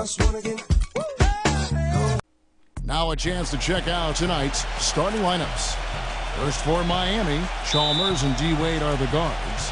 Now a chance to check out tonight's starting lineups. First for Miami, Chalmers and D. Wade are the guards.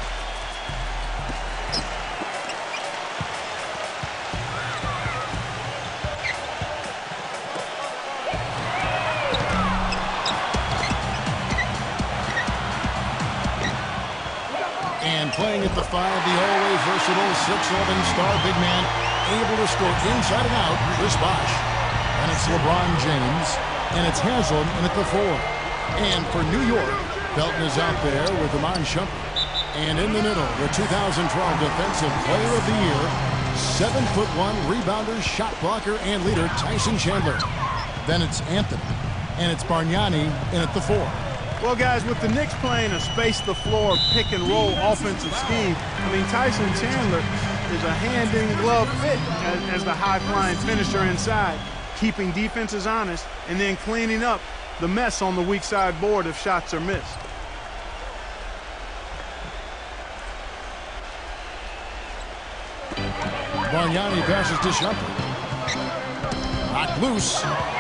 And playing at the 5, the always versatile 6'11" star big man, able to score inside and out, Chris Bosh. And it's LeBron James, and it's Haslem in at the 4. And for New York, Belton is out there with Iman Shumpert. And in the middle, the 2012 Defensive Player of the Year, 7'1" rebounder, shot blocker, and leader Tyson Chandler. Then it's Anthony, and it's Bargnani in at the 4. Well, guys, with the Knicks playing a space-the-floor, pick-and-roll offensive scheme, I mean, Tyson Chandler is a hand-in-glove fit as the high-flying finisher inside, keeping defenses honest, and then cleaning up the mess on the weak side board if shots are missed. Bargnani passes to Shumpert. Knocked loose.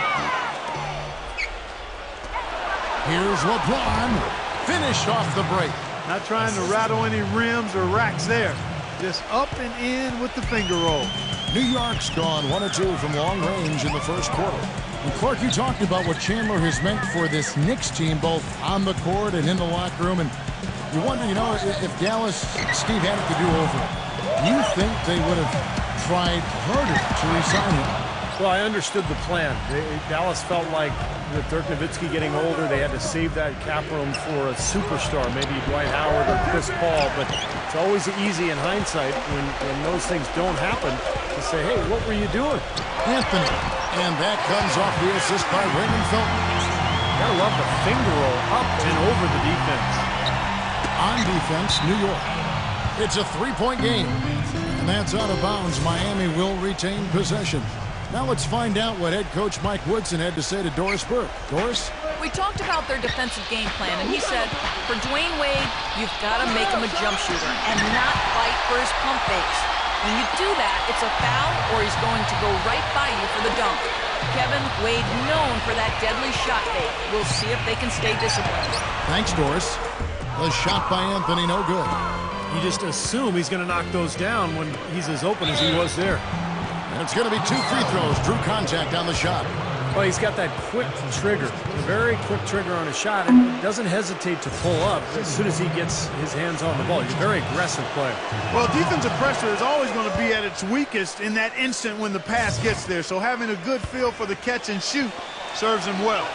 Here's LeBron. Finish off the break. Not trying to rattle any rims or racks there. Just up and in with the finger roll. New York's gone 1 of 2 from long range in the first quarter. And Clark, you talked about what Chandler has meant for this Knicks team, both on the court and in the locker room. And you wonder, you know, if Dallas, Steve had it to do over, do you think they would have tried harder to re-sign him? Well, I understood the plan. Dallas felt like with Dirk Nowitzki getting older, they had to save that cap room for a superstar, maybe Dwight Howard or Chris Paul. But it's always easy in hindsight when those things don't happen to say, hey, what were you doing? Anthony. And that comes off the assist by Raymond Felton. Gotta love the finger roll up and over the defense. On defense, New York. It's a 3-point game. And that's out of bounds. Miami will retain possession. Now let's find out what head coach Mike Woodson had to say to Doris Burke. Doris? We talked about their defensive game plan, and he said, for Dwayne Wade, you've got to make him a jump shooter and not fight for his pump fakes. When you do that, it's a foul or he's going to go right by you for the dunk. Kevin, Wade known for that deadly shot fake. We'll see if they can stay disciplined. Thanks, Doris. The shot by Anthony, no good. You just assume he's going to knock those down when he's as open as he was there. And it's going to be 2 free throws. Drew contact on the shot. Well, he's got that quick trigger, a very quick trigger on his shot, and doesn't hesitate to pull up as soon as he gets his hands on the ball. He's a very aggressive player. Well, defensive pressure is always going to be at its weakest in that instant when the pass gets there. So having a good feel for the catch and shoot serves him well.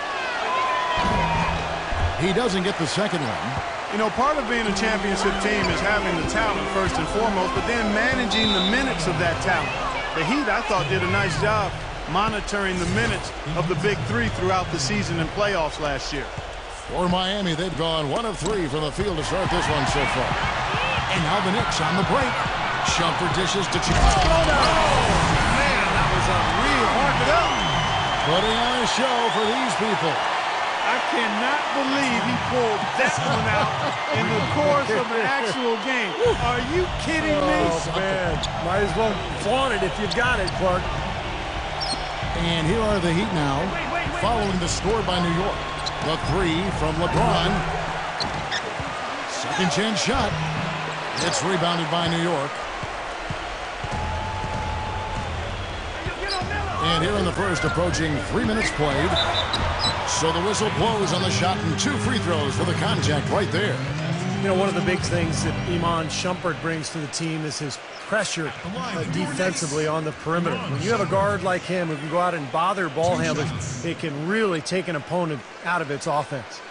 He doesn't get the second one. You know, part of being a championship team is having the talent first and foremost, but then managing the minutes of that talent. The Heat, I thought, did a nice job monitoring the minutes of the big three throughout the season and playoffs last year. For Miami, they've gone 1 of 3 from the field to start this one so far. And now the Knicks on the break. Shumpert dishes to Chicago. Oh, man, that was unreal. Mark it up. Putting on a show for these people. I cannot believe he pulled that one out in the course of an actual game. Are you kidding me? Oh, man. Might as well flaunt it if you've got it, Clark. And here are the Heat now, following the score by New York. The 3 from LeBron. Second chance shot. It's rebounded by New York. And here in the first, approaching 3 minutes played. So the whistle blows on the shot and 2 free throws for the contact right there. You know, one of the big things that Iman Shumpert brings to the team is his pressure defensively on the perimeter. When you have a guard like him who can go out and bother ball handlers, it can really take an opponent out of its offense.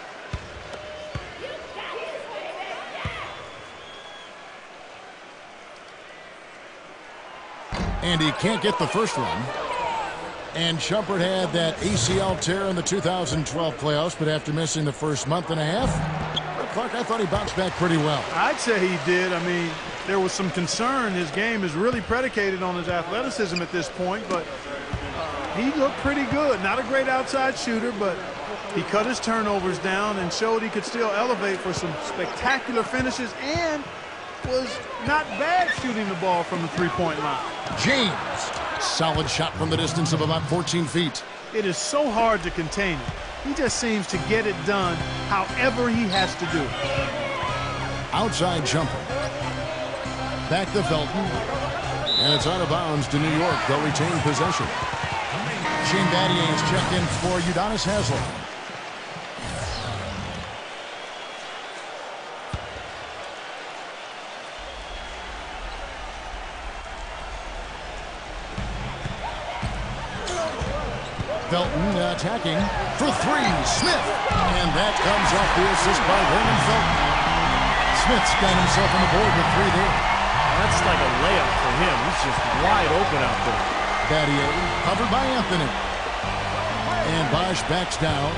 And he can't get the first one. And Shumpert had that ACL tear in the 2012 playoffs, but after missing the first month and a half, Clark, I thought he bounced back pretty well. I'd say he did. I mean, there was some concern. His game is really predicated on his athleticism at this point, but he looked pretty good. Not a great outside shooter, but he cut his turnovers down and showed he could still elevate for some spectacular finishes and was not bad shooting the ball from the three-point line. James. Solid shot from the distance of about 14 feet. It is so hard to contain him. He just seems to get it done however he has to do it. Outside jumper. Back to Felton. And it's out of bounds to New York. They'll retain possession. Shane Battier is checked in for Udonis Haslem. Felton attacking for three. Smith. And that comes off the assist by Raymond Felton. Smith's got himself on the board with three there. That's like a layup for him. He's just wide open out there. Battier covered by Anthony. And Bosch backs down.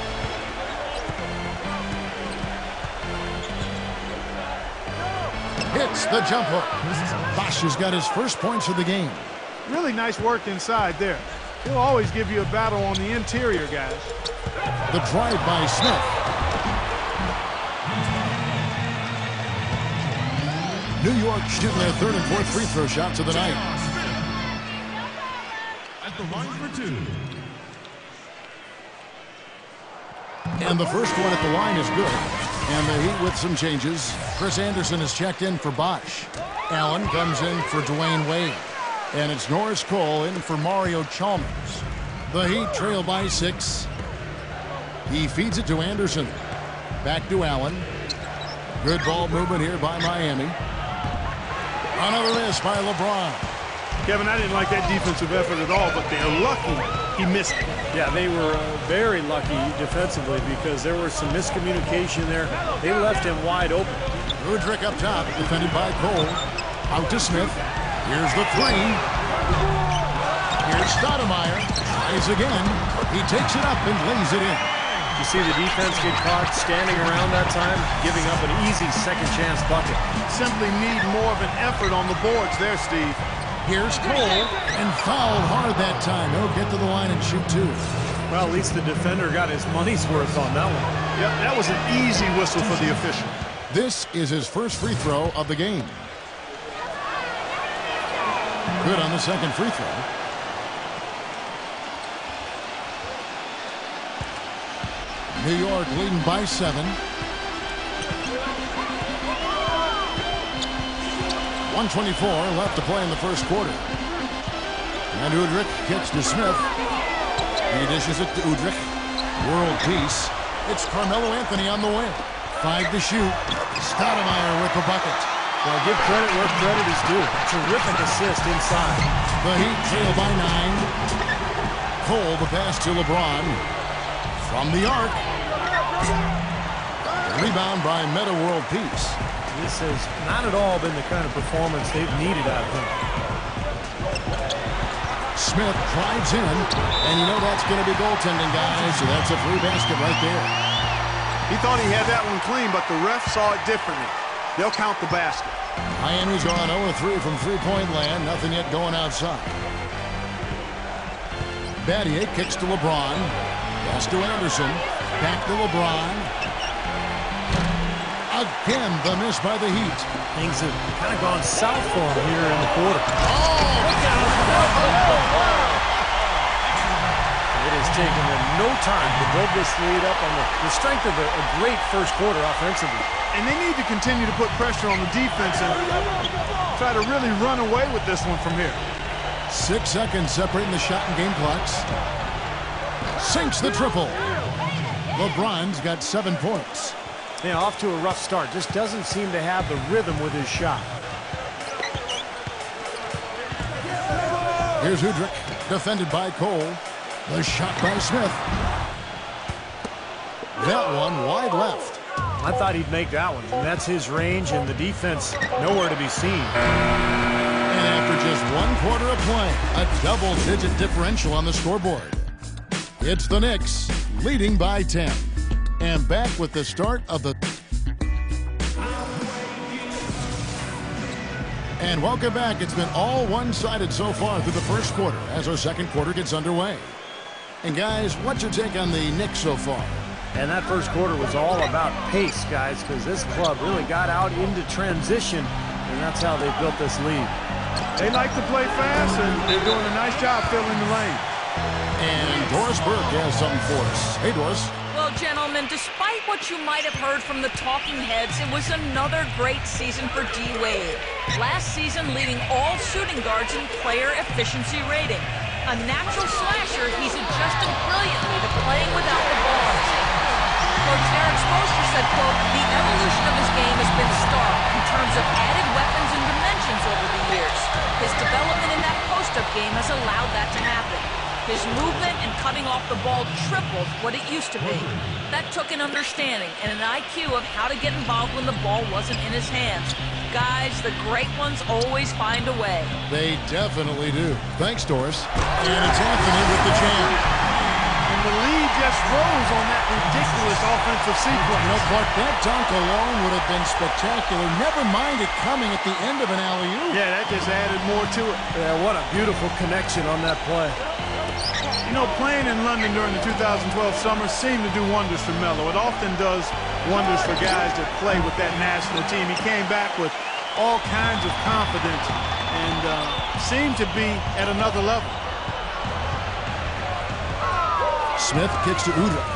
Hits the jump hook. Bosch has got his first points of the game. Really nice work inside there. He'll always give you a battle on the interior, guys. The drive by Smith. New York shooting their third and fourth free throw shots of the night. At the line for two. And the first one at the line is good. And the Heat with some changes. Chris Anderson is checked in for Bosch. Allen comes in for Dwayne Wade. And it's Norris Cole in for Mario Chalmers. The Heat trail by 6. He feeds it to Anderson. Back to Allen. Good ball movement here by Miami. Another miss by LeBron. Kevin, I didn't like that defensive effort at all, but they're lucky he missed it. Yeah, they were very lucky defensively because there was some miscommunication there. They left him wide open. Udrih up top, defended by Cole. Out to Smith. Here's the three. Here's Stoudemire. Tries again. He takes it up and lays it in. You see the defense get caught standing around that time, giving up an easy second chance bucket. Simply need more of an effort on the boards there, Steve. Here's Cole, and fouled hard that time. He'll get to the line and shoot two. Well, at least the defender got his money's worth on that one. Yep, that was an easy whistle for the official. This is his first free throw of the game. Good on the second free throw. New York leading by 7. 1:24 left to play in the first quarter. And Udrih gets to Smith. He dishes it to Udrih. World peace. It's Carmelo Anthony on the way. 5 to shoot. Stoudemire with the bucket. Well, give credit where credit is due. Terrific assist inside. The Heat trail by 9. Cole, the pass to LeBron. From the arc. Rebound by Meta World Peace. This has not at all been the kind of performance they've needed out of him. Smith drives in, and you know that's going to be goaltending, guys, so that's a free basket right there. He thought he had that one clean, but the ref saw it differently. They'll count the basket. Miami's gone 0-3 from three-point land. Nothing yet going outside. Battier kicks to LeBron. Pass to Anderson. Back to LeBron. Again, the miss by the Heat. Things have kind of gone south for him here in the quarter. It has taken them no time to build this lead up on the strength of a great first quarter offensively. And they need to continue to put pressure on the defense and try to really run away with this one from here. 6 seconds separating the shot and game clocks. Sinks the triple. LeBron's got 7 points. Yeah, off to a rough start. Just doesn't seem to have the rhythm with his shot. Here's Udrih, defended by Cole. The shot by Smith. That one wide left. I thought he'd make that one. And that's his range, and the defense nowhere to be seen. And after just 1 quarter of play, a double-digit differential on the scoreboard. It's the Knicks, leading by 10. And back with the start of the... And welcome back. It's been all one-sided so far through the first quarter as our second quarter gets underway. And guys, what's your take on the Knicks so far? And that first quarter was all about pace, guys, because this club really got out into transition, and that's how they built this lead. They like to play fast, and they're doing a nice job filling the lane. And Doris Burke has something for us. Hey, Doris. Well, gentlemen, despite what you might have heard from the talking heads, it was another great season for D. Wade. Last season, leading all shooting guards in player efficiency rating. A natural slasher, he's adjusted brilliantly to playing without the ball. Coach Eric Spoelstra said, quote, "The evolution of his game has been stark in terms of added weapons and dimensions over the years. His development in that post-up game has allowed that to happen. His movement and cutting off the ball tripled what it used to be. That took an understanding and an IQ of how to get involved when the ball wasn't in his hands. Guys, the great ones always find a way." They definitely do. Thanks, Doris. And it's Anthony with the jam. And the lead just rose on that ridiculous offensive sequence. You know, Clark, that dunk alone would have been spectacular. Never mind it coming at the end of an alley-oop. Yeah, that just added more to it. Yeah, what a beautiful connection on that play. You know, playing in London during the 2012 summer seemed to do wonders for Melo. It often does wonders for guys that play with that national team. He came back with all kinds of confidence and seemed to be at another level. Smith kicks to Udrih.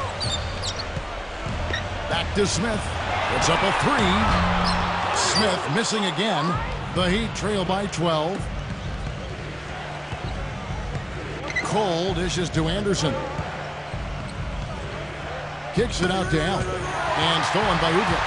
Back to Smith. It's up a three. Smith missing again. The Heat trail by 12. Cole dishes to Anderson. Kicks it out to Allen. And stolen by Udrih.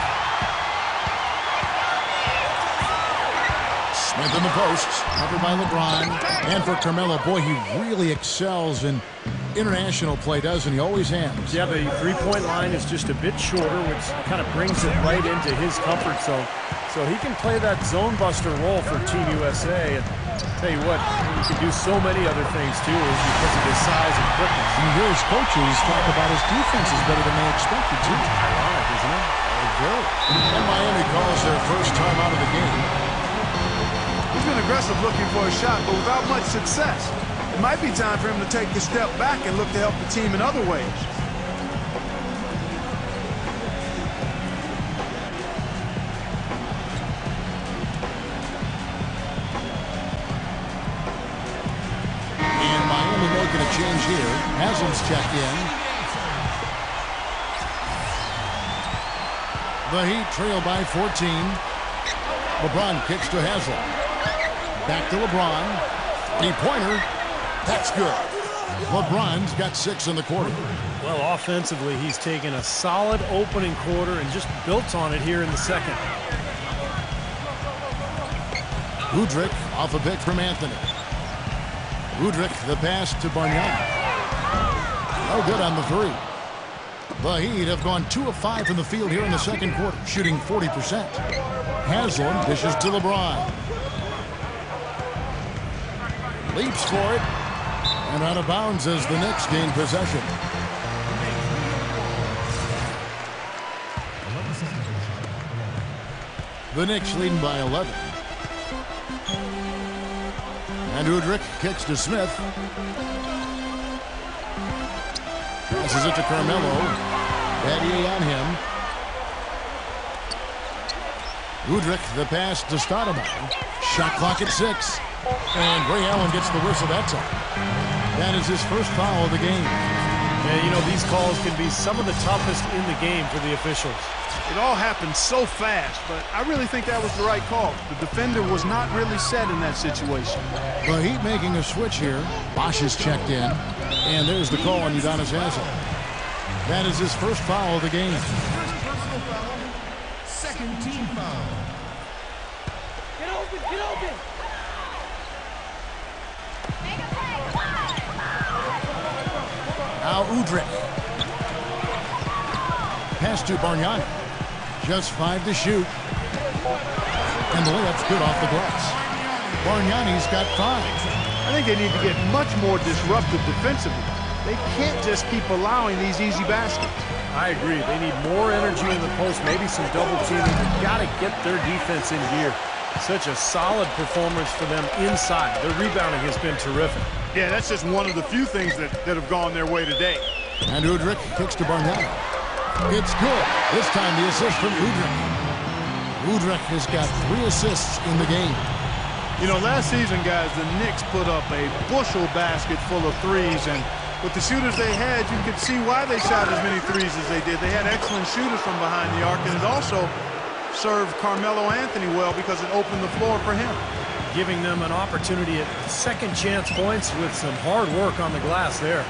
Smith in the posts. Covered by LeBron. And for Carmelo, boy, he really excels in international play, doesn't he? Always has. Yeah, the three-point line is just a bit shorter, which kind of brings it right into his comfort zone. So he can play that zone buster role for Team USA. And tell you what, he can do so many other things too because of his size and quickness. You hear his coaches talk about his defense is better than they expected to. Ironic, isn't it? Very. And Miami calls their first time out of the game. He's been aggressive looking for a shot, but without much success. It might be time for him to take a step back and look to help the team in other ways. And Miami making a change here. Haslam's checked in. The Heat trail by 14. LeBron kicks to Haslam. Back to LeBron. Three-pointer. That's good. LeBron's got 6 in the quarter. Well, offensively, he's taken a solid opening quarter and just built on it here in the second. Udrih off a pick from Anthony. Udrih, the pass to Bargnani. No good on the three. The Heat have gone 2 of 5 from the field here in the second quarter, shooting 40%. Haslam dishes to LeBron. Leaps for it. And out of bounds as the Knicks gain possession. The Knicks leading by 11. And Udrih kicks to Smith. Passes it to Carmelo. Battier on him. Udrih, the pass to Stoudemire. Shot clock at 6. And Ray Allen gets the whistle that time. That is his first foul of the game. Yeah, you know, these calls can be some of the toughest in the game for the officials. It all happened so fast, but I really think that was the right call. The defender was not really set in that situation. The Heat making a switch here. Bosh is checked in. And there's the call on Udonis Haslem. That is his first foul of the game. First personal foul. Second team foul. Get open, get open. Now Udrih. Pass to Bargnani. Just 5 to shoot. And the layup's good off the glass. Bargnani's got 5. I think they need to get much more disruptive defensively. They can't just keep allowing these easy baskets. I agree. They need more energy in the post, maybe some double teaming. They've got to get their defense in gear. Such a solid performance for them inside. Their rebounding has been terrific. Yeah, that's just one of the few things that have gone their way today. And Udrih kicks to Bargnani. It's good. This time the assist from Udrih. Udrih has got 3 assists in the game. You know, last season, guys, the Knicks put up a bushel basket full of threes, and with the shooters they had, you could see why they shot as many threes as they did. They had excellent shooters from behind the arc, and it also served Carmelo Anthony well because it opened the floor for him. Giving them an opportunity at second chance points with some hard work on the glass there.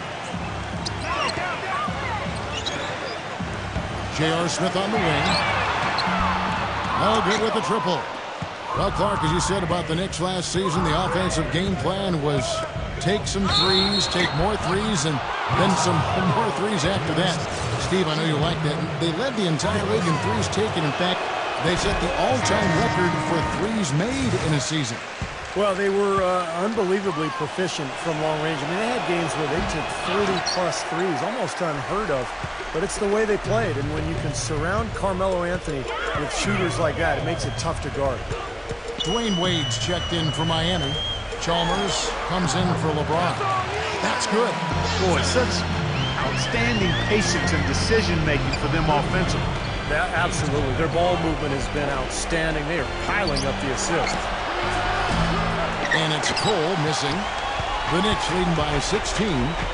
J.R. Smith on the wing. No good with the triple. Well, Clark, as you said about the Knicks last season, the offensive game plan was take some threes, take more threes, and then some more threes after that. Steve, I know you like that. They led the entire league in threes taken. In fact, they set the all-time record for threes made in a season. Well, they were unbelievably proficient from long range. I mean, they had games where they took 30-plus threes, almost unheard of. But it's the way they played, and when you can surround Carmelo Anthony with shooters like that, it makes it tough to guard. Dwayne Wade's checked in for Miami. Chalmers comes in for LeBron. That's good. Boy, such outstanding patience and decision-making for them offensively. Yeah, absolutely. Their ball movement has been outstanding. They are piling up the assists. And it's Cole missing. The Knicks leading by 16.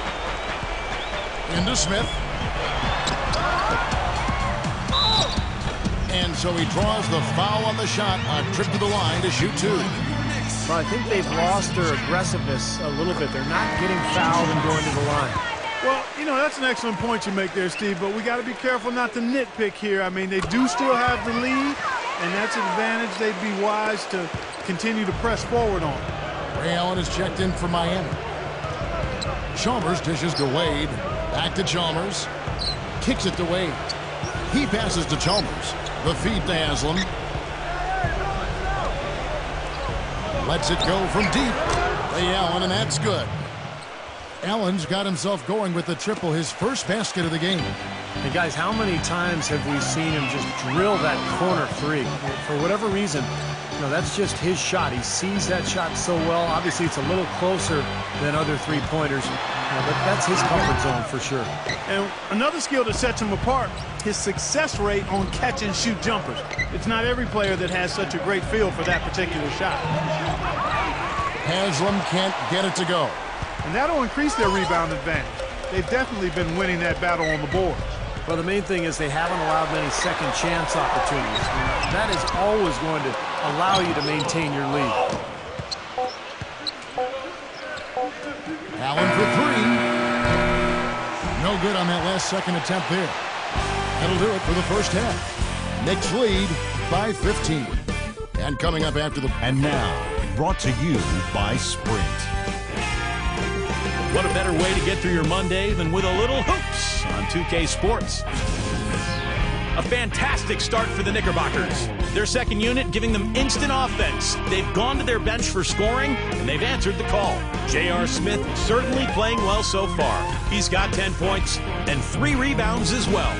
Into Smith. And so he draws the foul on the shot. A trip to the line to shoot 2. Well, I think they've lost their aggressiveness a little bit. They're not getting fouled and going to the line. Well, you know, that's an excellent point you make there, Steve, but we got to be careful not to nitpick here. I mean, they do still have the lead, and that's an advantage they'd be wise to continue to press forward on. Ray Allen is checked in for Miami. Chalmers dishes to Wade. Back to Chalmers. Kicks it to Wade. He passes to Chalmers. The feed to Haslam. Lets it go from deep. Ray Allen, and that's good. Allen's got himself going with the triple, his first basket of the game. And guys, how many times have we seen him just drill that corner three? For whatever reason, you know, that's just his shot. He sees that shot so well. Obviously, it's a little closer than other three-pointers, but that's his comfort zone for sure. And another skill that sets him apart, his success rate on catch-and-shoot jumpers. It's not every player that has such a great feel for that particular shot. Haslam can't get it to go. And that'll increase their rebound advantage. They've definitely been winning that battle on the boards. Well, the main thing is they haven't allowed many second chance opportunities. And that is always going to allow you to maintain your lead. Allen for 3. No good on that last second attempt there. That'll do it for the first half. Knicks lead by 15. And coming up after the... And now, brought to you by Sprint. What a better way to get through your Monday than with a little hoops on 2K Sports. A fantastic start for the Knickerbockers. Their second unit giving them instant offense. They've gone to their bench for scoring, and they've answered the call. J.R. Smith certainly playing well so far. He's got 10 points and 3 rebounds as well.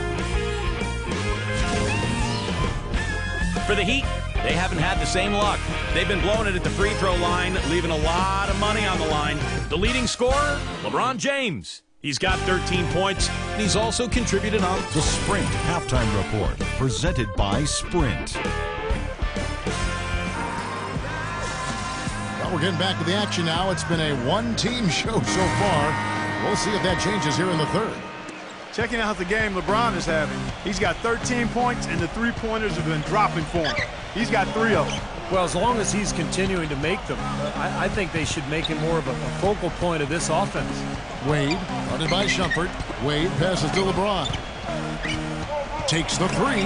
For the Heat, they haven't had the same luck. They've been blowing it at the free throw line, leaving a lot of money on the line. The leading scorer, LeBron James. He's got 13 points, and he's also contributed on The Sprint Halftime Report, presented by Sprint. Well, we're getting back to the action now. It's been a one-team show so far. We'll see if that changes here in the third. Checking out the game LeBron is having. He's got 13 points, and the three-pointers have been dropping for him. He's got 3 of them. Well, as long as he's continuing to make them, I think they should make him more of a focal point of this offense. Wade, guarded by Shumpert. Wade passes to LeBron. Takes the 3.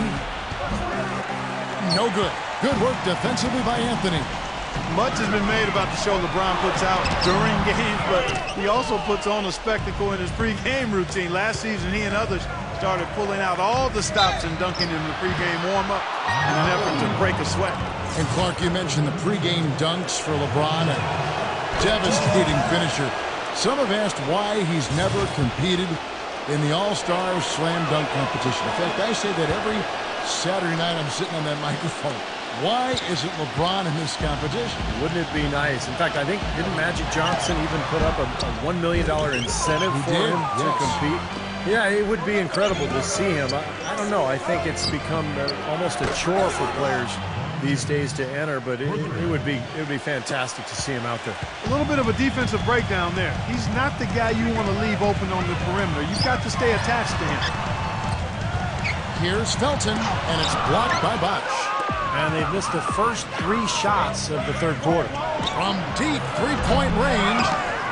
No good. Good work defensively by Anthony. Much has been made about the show LeBron puts out during games, but he also puts on a spectacle in his pregame routine. Last season, he and others started pulling out all the stops and dunking in the pregame warm-up in an effort to break a sweat. And Clark, you mentioned the pregame dunks for LeBron. A devastating finisher. Some have asked why he's never competed in the All-Star Slam Dunk competition. In fact, I say that every Saturday night I'm sitting on that microphone. Why isn't LeBron in this competition? Wouldn't it be nice? In fact, I think, didn't Magic Johnson even put up a $1 million incentive for him to compete? Yeah, it would be incredible to see him. I don't know. I think it's become almost a chore for players these days to enter, but it would be fantastic to see him out there. A little bit of a defensive breakdown there. He's not the guy you want to leave open on the perimeter. You've got to stay attached to him. Here's Felton, and it's blocked by Bosch. And they've missed the first 3 shots of the third quarter. From deep three-point range,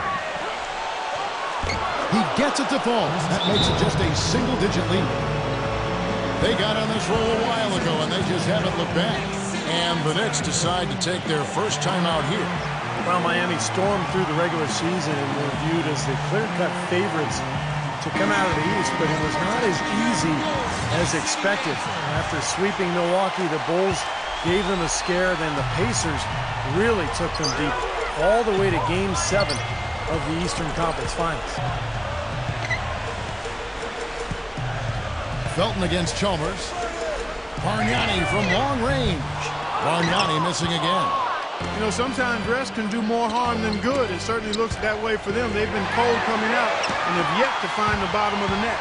he gets it to fall. That makes it just a single-digit lead. They got on this roll a while ago, and they just haven't looked back. And the Knicks decide to take their first timeout here. Well, Miami stormed through the regular season and were viewed as the clear-cut favorites to come out of the East, but it was not as easy as expected. After sweeping Milwaukee, the Bulls gave them a scare. Then the Pacers really took them deep, all the way to Game 7 of the Eastern Conference Finals. Felton against Chalmers. Bargnani from long range. Bargnani missing again. You know, sometimes rest can do more harm than good. It certainly looks that way for them. They've been cold coming out and have yet to find the bottom of the net.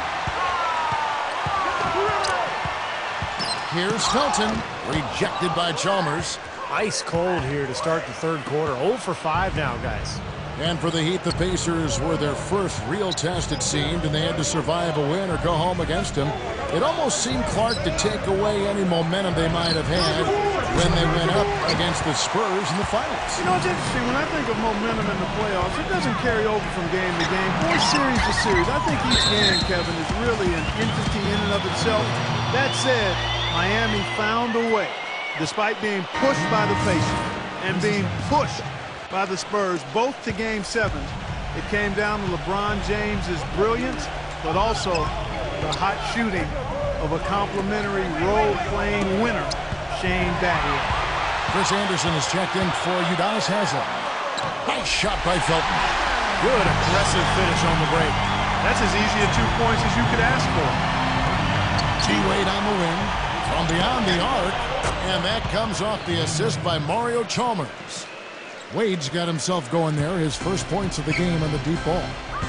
Here's Felton, rejected by Chalmers. Ice cold here to start the third quarter. 0 for 5 now, guys. And for the Heat, the Pacers were their first real test, it seemed, and they had to survive a win or go home against him. It almost seemed Clark to take away any momentum they might have had when they went up against the Spurs in the finals. You know, it's interesting. When I think of momentum in the playoffs, it doesn't carry over from game to game or series to series. I think each game, Kevin, is really an entity in and of itself. That said, Miami found a way, despite being pushed by the Pacers and being pushed by the Spurs, both to Game 7. It came down to LeBron James's brilliance, but also the hot shooting of a complimentary role-playing winner, Shane Battier. Chris Anderson is checked in for Udonis Haslem. Nice shot by Felton. Good aggressive finish on the break. That's as easy a 2 points as you could ask for. T-Wade on the wing from beyond the arc, and that comes off the assist by Mario Chalmers. Wade's got himself going there, his first points of the game on the deep ball.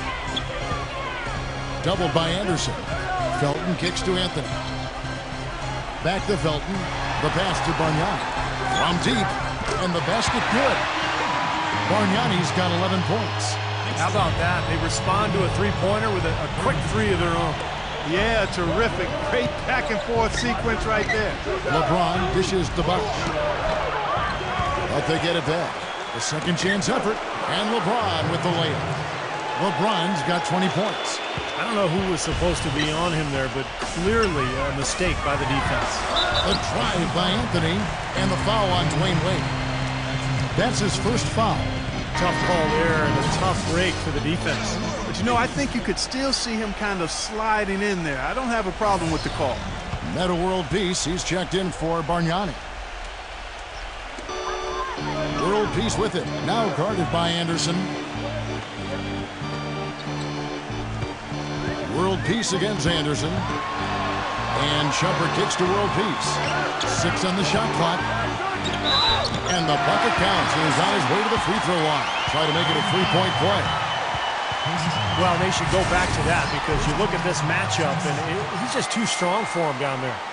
Doubled by Anderson. Felton kicks to Anthony. Back to Felton. The pass to Bargnani. From deep, and the basket good. Bargnani's got 11 points. How about that? They respond to a three-pointer with a quick 3 of their own. Yeah, terrific. Great back-and-forth sequence right there. LeBron dishes the Bosch. But they get it back. The second chance effort, and LeBron with the layup. LeBron's got 20 points. I don't know who was supposed to be on him there, but clearly a mistake by the defense. The drive by Anthony, and the foul on Dwayne Wade. That's his first foul. Tough call there and a tough break for the defense. But, you know, I think you could still see him kind of sliding in there. I don't have a problem with the call. Meta World Peace, he's checked in for Bargnani. World Peace with it. Now guarded by Anderson. World Peace against Anderson. And Shumpert kicks to World Peace. 6 on the shot clock. And the bucket counts. He's on his way to the free throw line. Try to make it a 3-point play. Well, they should go back to that because you look at this matchup and he's just too strong for him down there.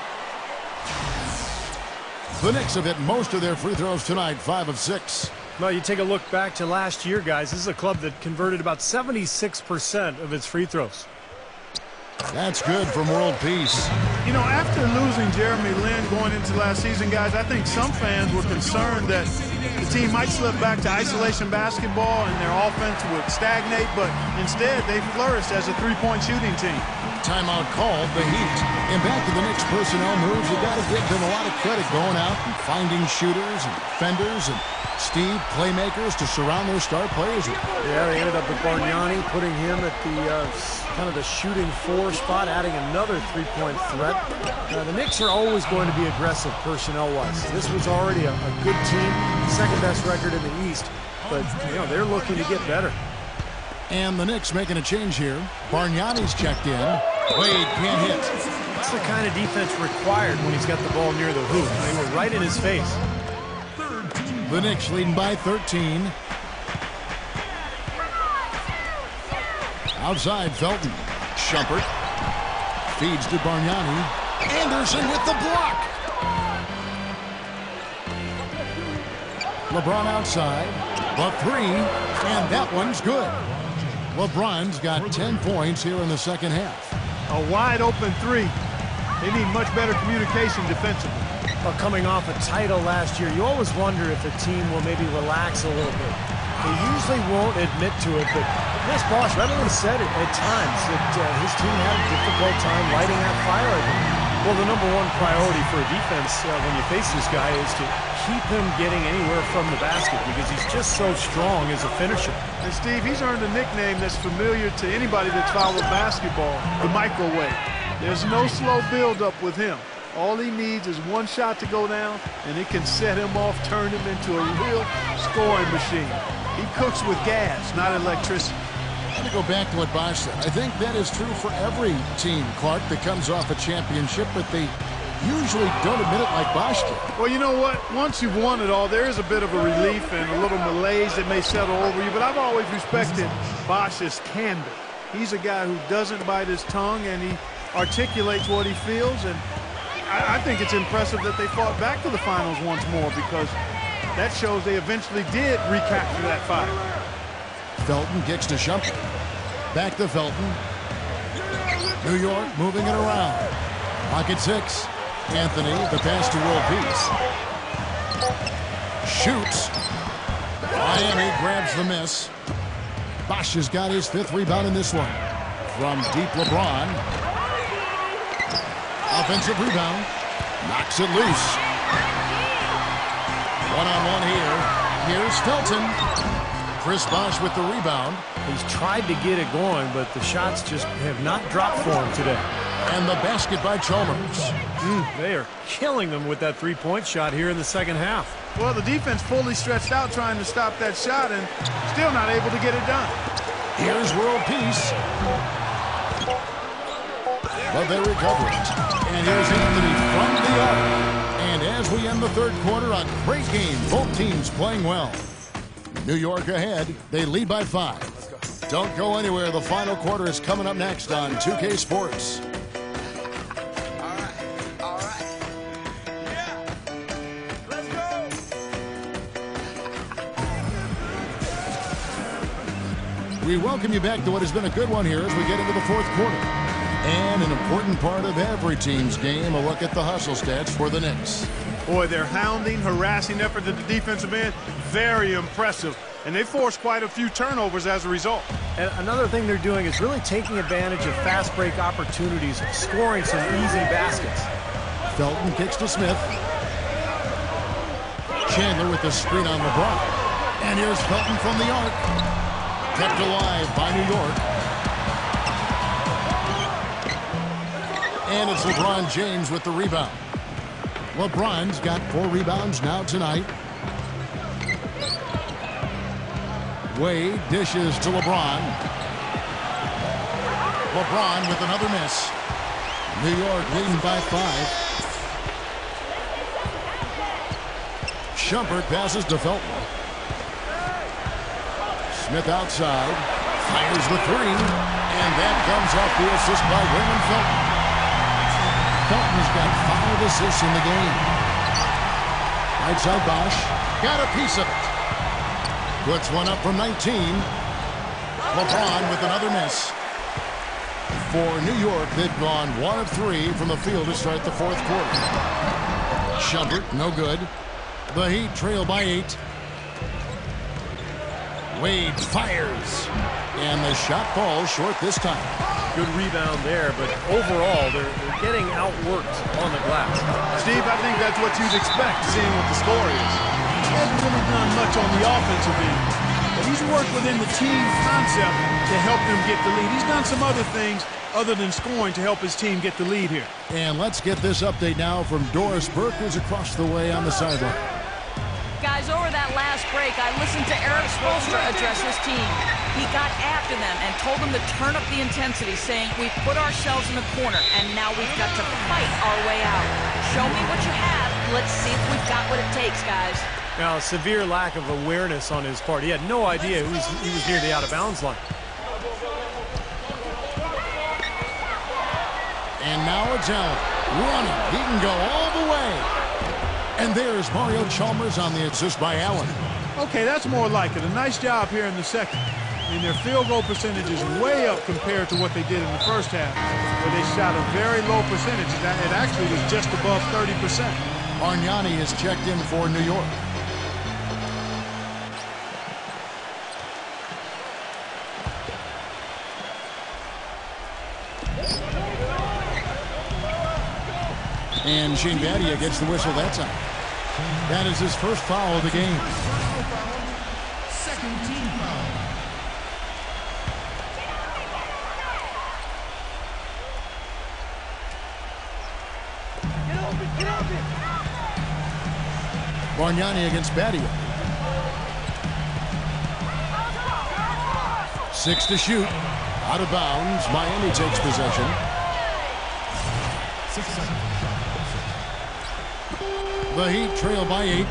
The Knicks have hit most of their free throws tonight, 5 of 6. Well, you take a look back to last year, guys. This is a club that converted about 76% of its free throws. That's good from World Peace. You know, after losing Jeremy Lin going into last season, guys, I think some fans were concerned that the team might slip back to isolation basketball and their offense would stagnate, but instead they flourished as a three-point shooting team. Timeout called, the Heat. And back to the Knicks personnel moves. You got to give them a lot of credit going out and finding shooters and defenders and Steve playmakers to surround their star players. Yeah, they ended up with Bargnani, putting him at the kind of the shooting 4 spot, adding another three-point threat. The Knicks are always going to be aggressive personnel-wise. This was already a good team, second best record in the East, but you know they're looking to get better. And the Knicks making a change here. Bargnani's checked in. Wade can't hit. That's the kind of defense required when he's got the ball near the hoop. They were right in his face. The Knicks leading by 13. Outside, Felton. Shumpert feeds to Bargnani. Anderson with the block. LeBron outside. The three, and that one's good. LeBron's got 10 points here in the second half. A wide open three. They need much better communication defensively. Well, coming off a title last year, you always wonder if a team will maybe relax a little bit. They usually won't admit to it, but Chris Bosh, everyone said it at times that his team had a difficult time lighting that fire again. Well, the number one priority for a defense when you face this guy is to keep him getting anywhere from the basket because he's just so strong as a finisher. And Steve, he's earned a nickname that's familiar to anybody that's followed basketball, the microwave. There's no slow build-up with him. All he needs is one shot to go down, and it can set him off, turn him into a real scoring machine. He cooks with gas, not electricity. I'm going to go back to what Bosh said. I think that is true for every team, Clark, that comes off a championship, but they usually don't admit it like Bosh did. Well, you know what? Once you've won it all, there is a bit of a relief and a little malaise that may settle over you, but I've always respected Bosh's candor. He's a guy who doesn't bite his tongue, and he articulates what he feels, and I think it's impressive that they fought back to the finals once more because that shows they eventually did recapture that fire. Felton kicks to Shumpert. Back to Felton. New York moving it around. Pocket 6. Anthony, the pass to World Peace. Shoots. Miami grabs the miss. Bosh has got his 5th rebound in this one. From deep LeBron. Offensive rebound. Knocks it loose. One-on-one here. Here's Felton. Chris Bosh with the rebound. He's tried to get it going, but the shots just have not dropped for him today. And the basket by Chalmers. They are killing them with that three-point shot here in the second half. Well, the defense fully stretched out trying to stop that shot and still not able to get it done. Here's World Peace. But they recover it. And here's Anthony from the arc. And as we end the third quarter, a great game. Both teams playing well. New York ahead. They lead by 5. Don't go anywhere. The final quarter is coming up next on 2K Sports. We welcome you back to what has been a good one here as we get into the fourth quarter. And an important part of every team's game, a look at the hustle stats for the Knicks. Boy, their hounding, harassing effort at the defensive end, very impressive. And they forced quite a few turnovers as a result. And another thing they're doing is really taking advantage of fast break opportunities, scoring some easy baskets. Felton kicks to Smith. Chandler with the screen on LeBron. And here's Felton from the arc. Kept alive by New York. And it's LeBron James with the rebound. LeBron's got 4 rebounds now tonight. Wade dishes to LeBron. LeBron with another miss. New York leading by 5. Shumpert passes to Felton. Smith outside. Fires the 3. And that comes off the assist by Raymond Felton. Felton's got 5 assists in the game. Right side Bosh. Got a piece of it. Puts one up from 19. LeBron with another miss. For New York, they've gone 1 of 3 from the field to start the fourth quarter. Shumpert, no good. The Heat trail by 8. Wade fires. And the shot falls short this time. Good rebound there, but overall, they're getting outworked on the glass. Steve, I think that's what you'd expect, seeing what the score is. He hasn't really done much on the offensive end, but he's worked within the team concept to help them get the lead. He's done some other things other than scoring to help his team get the lead here. And let's get this update now from Doris Burke, who's across the way on the sideline. Guys, over that last break, I listened to Eric Spoelstra address his team. He got after them and told them to turn up the intensity, saying, we've put ourselves in a corner, and now we've got to fight our way out. Show me what you have. Let's see if we've got what it takes, guys. Now, a severe lack of awareness on his part. He had no idea he was near the out-of-bounds line. And now it's Allen running. He can go all the way. And there's Mario Chalmers on the assist by Allen. Okay, that's more like it. A nice job here in the second. I mean, their field goal percentage is way up compared to what they did in the first half, where they shot a very low percentage. It actually was just above 30%. Bargnani is checked in for New York. And Shane Battier gets the whistle that time. That is his first foul of the game. Second team foul. Get open, get open. Bargnani against Battier. 6 to shoot. Out of bounds. Miami takes possession. 6 seconds. The Heat trail by 8.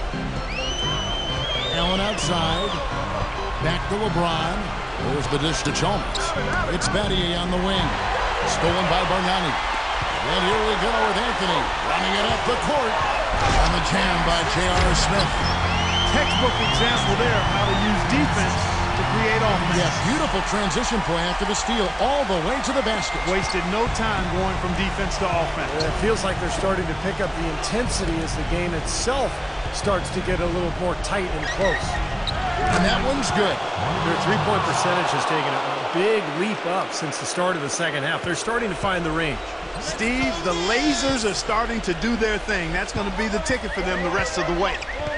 Allen outside. Back to LeBron. There's the dish to Chalmers. It's Battier on the wing. Stolen by Bargnani. And here we go with Anthony running it up the court. On the jam by J.R. Smith. Textbook example there of how to use defense to create offense. Yeah, beautiful transition play after the steal all the way to the basket. Wasted no time going from defense to offense. It feels like they're starting to pick up the intensity as the game itself starts to get a little more tight and close. And that one's good. Their three-point percentage has taken a big leap up since the start of the second half. They're starting to find the range. Steve, the lasers are starting to do their thing. That's going to be the ticket for them the rest of the way.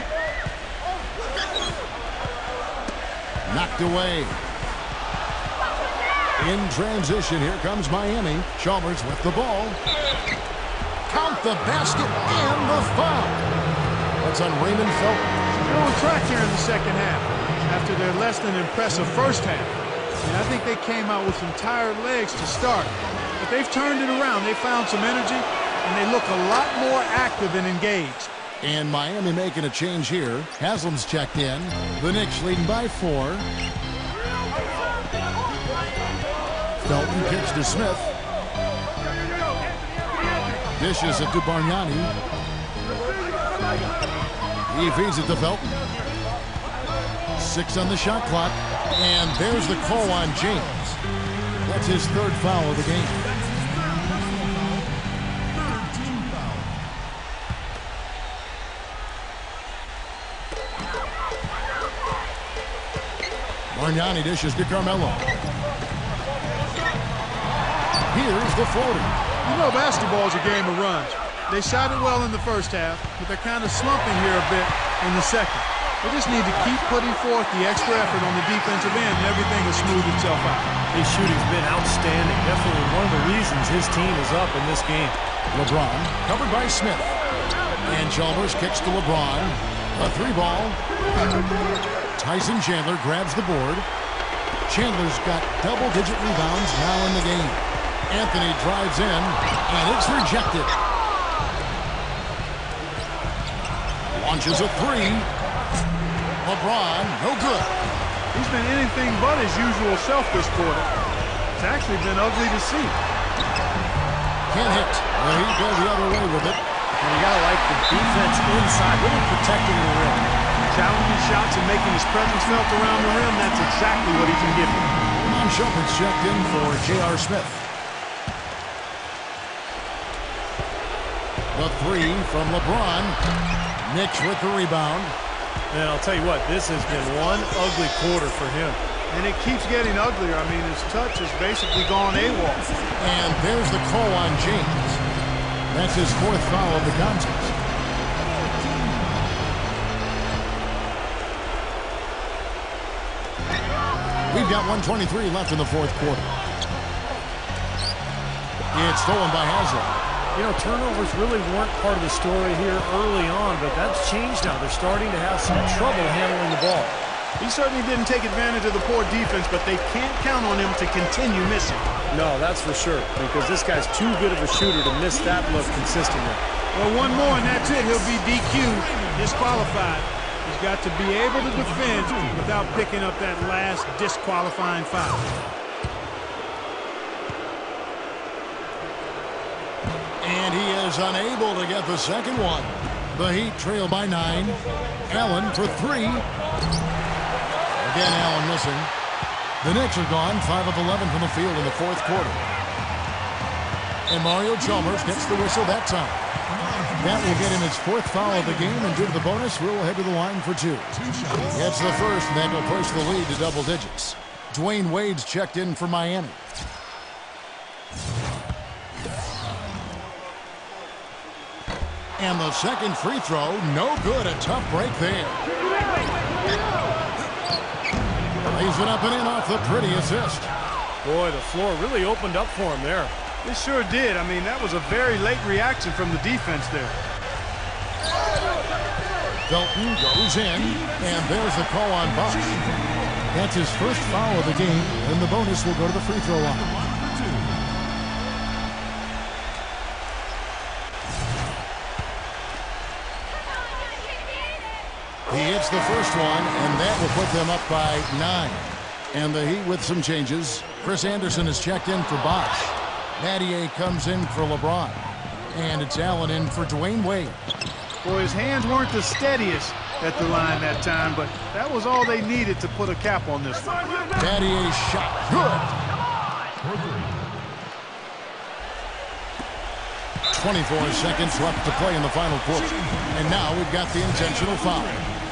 Knocked away. In transition, here comes Miami. Chalmers with the ball. Count the basket and the foul. That's on Raymond Felton. They're on track here in the second half after their less than impressive first half. And I think they came out with some tired legs to start. But they've turned it around. They found some energy, and they look a lot more active and engaged. And Miami making a change here. Haslam's checked in. The Knicks leading by 4. Felton kicks to Smith. Dishes it to Bargnani. He feeds it to Felton. 6 on the shot clock. And there's the call on James. That's his third foul of the game. Bargnani dishes to Carmelo. Here's the floater. You know basketball is a game of runs. They shot it well in the first half, but they're kind of slumping here a bit in the second. They just need to keep putting forth the extra effort on the defensive end, and everything will smooth itself out. His shooting's been outstanding. Definitely one of the reasons his team is up in this game. LeBron covered by Smith. And Chalmers kicks to LeBron. A 3-ball. Tyson Chandler grabs the board. Chandler's got double-digit rebounds now in the game. Anthony drives in, and it's rejected. Launches a 3. LeBron, no good. He's been anything but his usual self this quarter. It's actually been ugly to see. Can't hit. Well, he goes the other way with it. And you gotta like the defense inside, really protecting the rim. Challenging shots and making his presence felt around the rim, that's exactly what he can give you. Ron Shumpert's checked in for J.R. Smith. The 3 from LeBron. Knicks with the rebound. And I'll tell you what, this has been one ugly quarter for him. And it keeps getting uglier. I mean, his touch has basically gone AWOL. And there's the call on James. That's his 4th foul of the contest. We've got 1:23 left in the 4th quarter. It's stolen by Haslam. You know, turnovers really weren't part of the story here early on, but that's changed now. They're starting to have some trouble handling the ball. He certainly didn't take advantage of the poor defense, but they can't count on him to continue missing. No, that's for sure, because this guy's too good of a shooter to miss that look consistently. Well, one more and that's it. He'll be DQ'd, disqualified. He's got to be able to defend without picking up that last disqualifying foul. And he is unable to get the second one. The Heat trail by 9. Allen for 3. Again, Allen missing. The Knicks are gone 5 of 11 from the field in the fourth quarter. And Mario Chalmers gets the whistle that time. That will get him his 4th foul of the game, and due to the bonus, we'll head to the line for 2. Gets the first, and that will push the lead to double digits. Dwayne Wade's checked in for Miami. And the second free throw, no good. A tough break there. Lays it up and in off the pretty assist. Boy, the floor really opened up for him there. It sure did. I mean, that was a very late reaction from the defense there. Felton goes in, and there's the call on Bosch. That's his first foul of the game, and the bonus will go to the free throw line. He hits the first one, and that will put them up by 9. And the Heat with some changes. Chris Anderson is checked in for Bosch. Battier comes in for LeBron. And it's Allen in for Dwayne Wade. Boy, his hands weren't the steadiest at the line that time, but that was all they needed to put a cap on this one. Battier's shot. Good. 24 seconds left to play in the final quarter. And now we've got the intentional foul.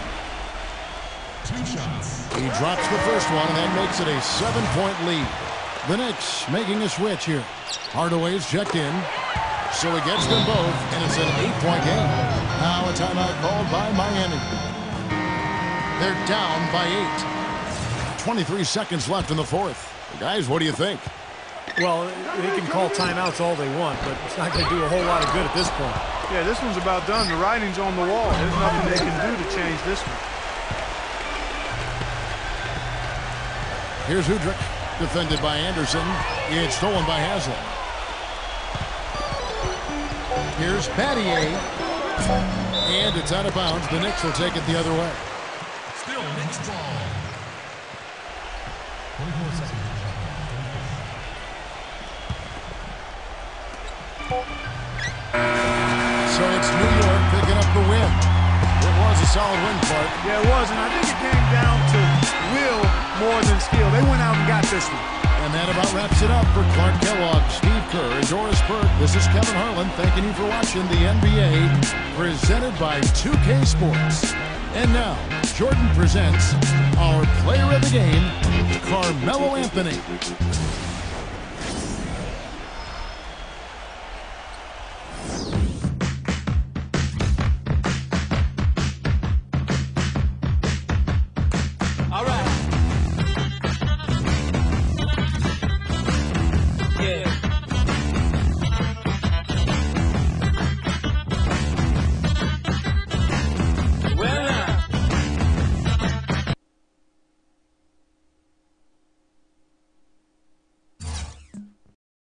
He drops the first one, and that makes it a 7-point lead. The Knicks making a switch here. Hardaway's checked in, so he gets them both, and it's an 8-point game. Now a timeout called by Miami. They're down by 8. 23 seconds left in the fourth. Guys, what do you think? Well, they can call timeouts all they want, but it's not going to do a whole lot of good at this point. Yeah, this one's about done. The writing's on the wall. There's nothing they can do to change this one. Here's Udrich, defended by Anderson. It's stolen by Haslem. Here's Battier. And it's out of bounds. The Knicks will take it the other way. Still Knicks ball. 24 seconds. So it's New York picking up the win. It was a solid win, Clark. Yeah, it was, and I think it came down to will more than skill. They went out and got this one. And that about wraps it up for Clark Kellogg, Steve Kerr, and Doris Burke. This is Kevin Harlan thanking you for watching the NBA, presented by 2K Sports. And now, Jordan presents our player of the game, Carmelo Anthony.